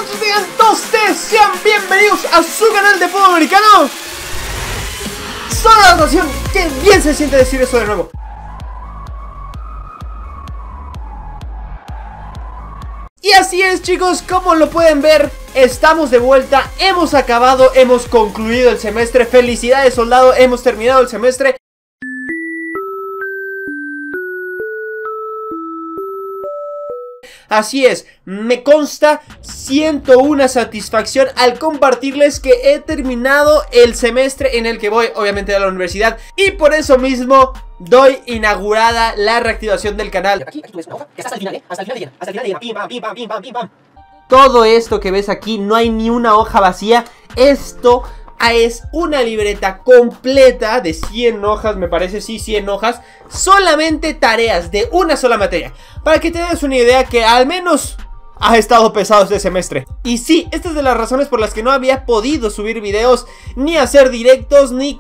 muchachos, digan todos ustedes, sean bienvenidos a su canal de fútbol americano. Solo la ocasión, que bien se siente decir eso de nuevo. Y así es, chicos, como lo pueden ver, estamos de vuelta, hemos acabado, hemos concluido el semestre. Felicidades, soldado, hemos terminado el semestre. Así es, me consta, siento una satisfacción al compartirles que he terminado el semestre en el que voy, obviamente, a la universidad. Y por eso mismo doy inaugurada la reactivación del canal. Aquí tú ves una hoja que está hasta el final, hasta el final de llena, hasta el final de llena. Pim, pam, pim, pam, pim, pam, pim, pam. Todo esto que ves aquí, no hay ni una hoja vacía. Esto es una libreta completa de 100 hojas, me parece, sí, 100 hojas. Solamente tareas de una sola materia. Para que te des una idea que al menos ha estado pesado este semestre. Y sí, esta es de las razones por las que no había podido subir videos, ni hacer directos, ni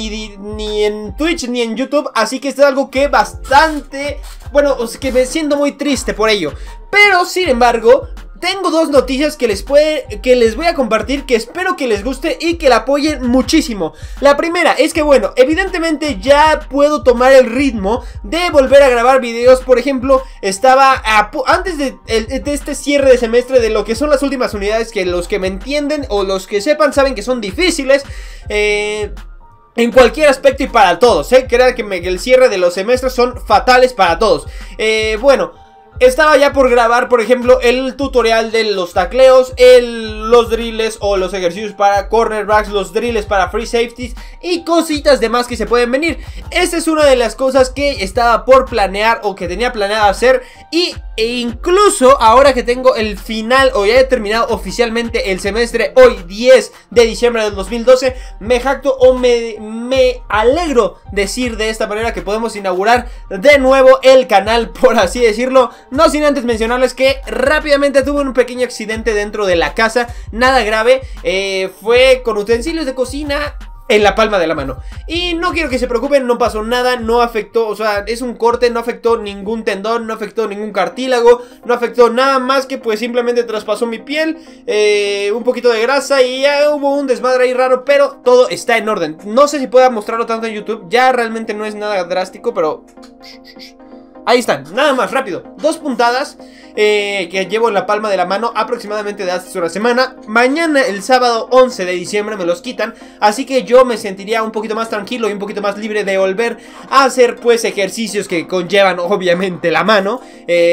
en Twitch, ni en YouTube. Así que esto es algo que bastante, bueno, que me siento muy triste por ello. Pero, sin embargo, tengo dos noticias que les voy a compartir, que espero que les guste y que la apoyen muchísimo. La primera es que, bueno, evidentemente ya puedo tomar el ritmo de volver a grabar videos. Por ejemplo, estaba antes de este cierre de semestre, de lo que son las últimas unidades, que los que me entienden o los que sepan saben que son difíciles, en cualquier aspecto y para todos, crean que el cierre de los semestres son fatales para todos. Bueno, estaba ya por grabar, por ejemplo, el tutorial de los tacleos, los drills o los ejercicios para cornerbacks, los drills para free safeties y cositas demás que se pueden venir. Esta es una de las cosas que estaba por planear o que tenía planeado hacer. E incluso ahora que tengo el final, o ya he terminado oficialmente el semestre, hoy 10 de diciembre del 2012, me jacto o me alegro decir de esta manera que podemos inaugurar de nuevo el canal, por así decirlo. No sin antes mencionarles que rápidamente tuve un pequeño accidente dentro de la casa, nada grave, fue con utensilios de cocina en la palma de la mano. Y no quiero que se preocupen, no pasó nada, no afectó, o sea, es un corte, no afectó ningún tendón, no afectó ningún cartílago, no afectó nada más que pues simplemente traspasó mi piel, un poquito de grasa y ya hubo un desmadre ahí raro, pero todo está en orden. No sé si pueda mostrarlo tanto en YouTube, ya realmente no es nada drástico, pero ahí están, nada más, rápido. Dos puntadas que llevo en la palma de la mano aproximadamente de hace una semana. Mañana, el sábado 11 de diciembre, me los quitan. Así que yo me sentiría un poquito más tranquilo y un poquito más libre de volver a hacer pues ejercicios que conllevan obviamente la mano,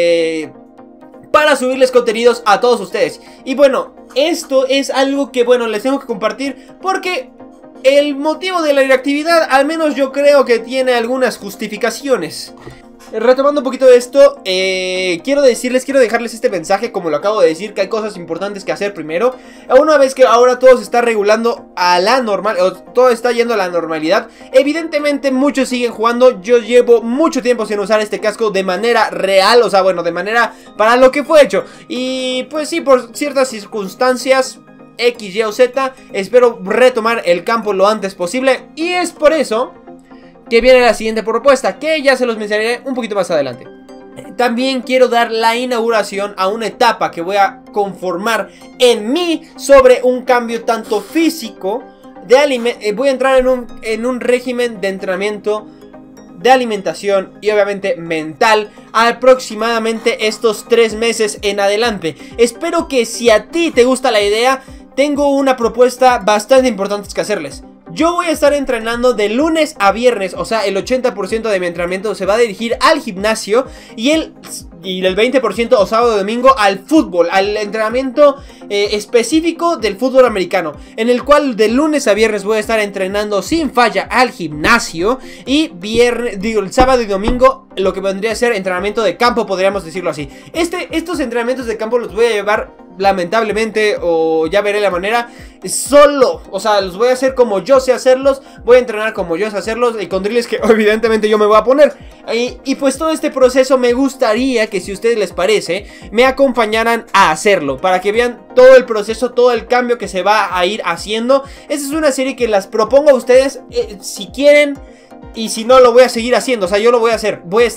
para subirles contenidos a todos ustedes. Y bueno, esto es algo que, bueno, les tengo que compartir porque el motivo de la inactividad, al menos yo creo que tiene algunas justificaciones. Retomando un poquito de esto, quiero dejarles este mensaje, como lo acabo de decir, que hay cosas importantes que hacer primero. Una vez que ahora todo se está regulando a la normal, o todo está yendo a la normalidad, evidentemente muchos siguen jugando. Yo llevo mucho tiempo sin usar este casco de manera real, o sea, bueno, de manera para lo que fue hecho. Y pues sí, por ciertas circunstancias X, Y o Z, espero retomar el campo lo antes posible. Y es por eso que viene la siguiente propuesta, que ya se los mencionaré un poquito más adelante. También quiero dar la inauguración a una etapa que voy a conformar en mí sobre un cambio tanto físico, voy a entrar en un régimen de entrenamiento, de alimentación y obviamente mental aproximadamente estos 3 meses en adelante. Espero que si a ti te gusta la idea, tengo una propuesta bastante importante que hacerles. Yo voy a estar entrenando de lunes a viernes, o sea, el 80% de mi entrenamiento se va a dirigir al gimnasio y el 20% o sábado y domingo al fútbol, al entrenamiento específico del fútbol americano, en el cual de lunes a viernes voy a estar entrenando sin falla al gimnasio y el sábado y domingo lo que vendría a ser entrenamiento de campo, podríamos decirlo así. Estos entrenamientos de campo los voy a llevar, lamentablemente, o ya veré la manera, solo, o sea, los voy a hacer como yo sé hacerlos, voy a entrenar como yo sé hacerlos y con drills que evidentemente yo me voy a poner. Y pues todo este proceso me gustaría que, si a ustedes les parece, me acompañaran a hacerlo, para que vean todo el proceso, todo el cambio que se va a ir haciendo. Esta es una serie que las propongo a ustedes, si quieren. Y si no, lo voy a seguir haciendo, o sea, yo lo voy a hacer. Voy a estar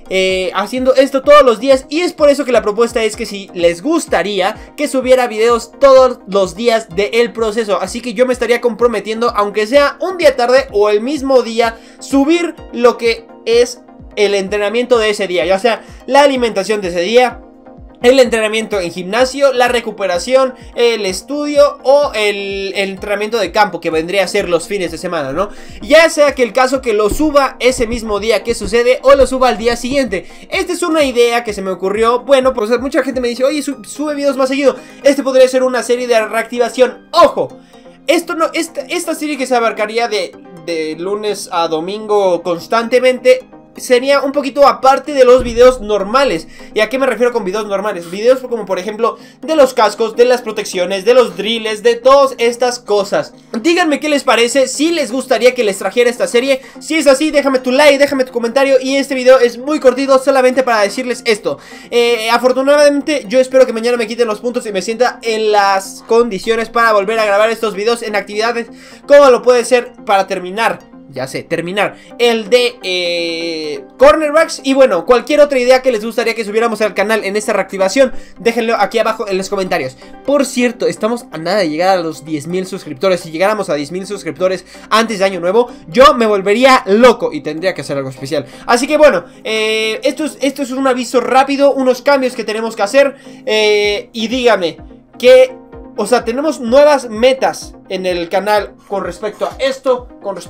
haciendo esto todos los días. Y es por eso que la propuesta es que si les gustaría que subiera videos todos los días del proceso. Así que yo me estaría comprometiendo, aunque sea un día tarde o el mismo día, subir lo que es el entrenamiento de ese día, ya sea la alimentación de ese día, el entrenamiento en gimnasio, la recuperación, el estudio o el entrenamiento de campo, que vendría a ser los fines de semana, ¿no? Ya sea que el caso que lo suba ese mismo día que sucede o lo suba al día siguiente. Esta es una idea que se me ocurrió. Bueno, pues mucha gente me dice, oye, sube videos más seguido. Este podría ser una serie de reactivación. ¡Ojo! Esto no, esta serie que se abarcaría de lunes a domingo constantemente sería un poquito aparte de los videos normales. ¿Y a qué me refiero con videos normales? Videos como por ejemplo de los cascos, de las protecciones, de los drills, de todas estas cosas. Díganme qué les parece, si les gustaría que les trajera esta serie. Si es así, déjame tu like, déjame tu comentario. Y este video es muy cortito, solamente para decirles esto. Afortunadamente yo espero que mañana me quiten los puntos y me sienta en las condiciones para volver a grabar estos videos en actividades, como lo puede ser para terminar el de cornerbacks. Y bueno, cualquier otra idea que les gustaría que subiéramos al canal en esta reactivación, déjenlo aquí abajo en los comentarios. Por cierto, estamos a nada de llegar a los 10.000 suscriptores. Si llegáramos a 10.000 suscriptores antes de año nuevo, yo me volvería loco y tendría que hacer algo especial. Así que bueno, esto es un aviso rápido, unos cambios que tenemos que hacer. Y dígame que... O sea, tenemos nuevas metas en el canal con respecto a esto,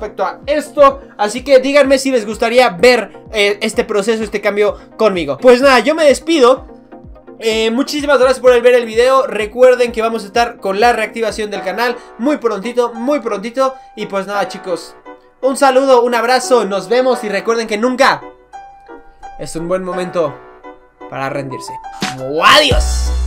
así que díganme si les gustaría ver este proceso, este cambio conmigo. Pues nada, yo me despido. Muchísimas gracias por ver el video. Recuerden que vamos a estar con la reactivación del canal muy prontito, muy prontito. Y pues nada, chicos, un saludo, un abrazo, nos vemos. Y recuerden que nunca es un buen momento para rendirse. ¡Adiós!